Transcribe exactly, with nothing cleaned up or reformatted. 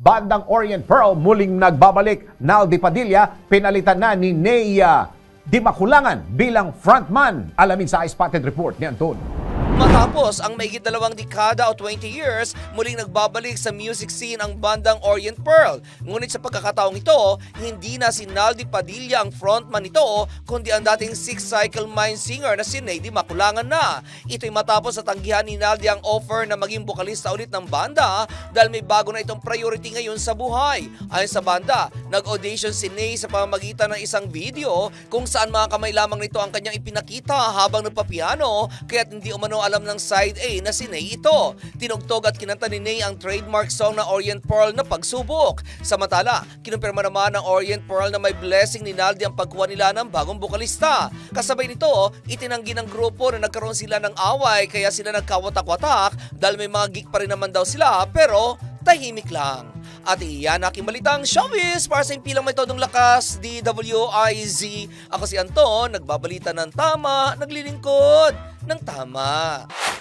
Bandang Orient Pearl muling nagbabalik. Naldi Padilla pinalitan na ni Nea Di Makulangan bilang frontman. Alamin sa Spotted Report ni Anton. Matapos ang mahigit dalawang dekada o twenty years, muling nagbabalik sa music scene ang bandang Orient Pearl. Ngunit sa pagkakataong ito, hindi na si Naldi Padilla ang frontman nito, kundi ang dating six-cycle mine singer na si Nea Di Makulangan na. Ito'y matapos sa tanggihan ni Naldi ang offer na maging bokalista ulit ng banda dahil may bago na itong priority ngayon sa buhay. Ayon sa banda, nag-audition si Nea sa pamamagitan ng isang video kung saan mga kamay lamang nito ang kanyang ipinakita habang nagpapiano, kaya't hindi umano alam ng side A na si Nea ito. Tinugtog at kinanta ni Nea ang trademark song na Orient Pearl na Pagsubok. Samantala, kinumpirma naman ng Orient Pearl na may blessing ni Naldi ang pagkuha nila ng bagong bokalista. Kasabay nito, itinanggi ng grupo na nagkaroon sila ng away kaya sila nagkawatak-watak dahil may mga gig pa rin naman daw sila pero tahimik lang. At iyan aking balitang showbiz para sa impilang may todong lakas, D W I Z. Ako si Anton, nagbabalita ng tama, naglilingkod ng tama.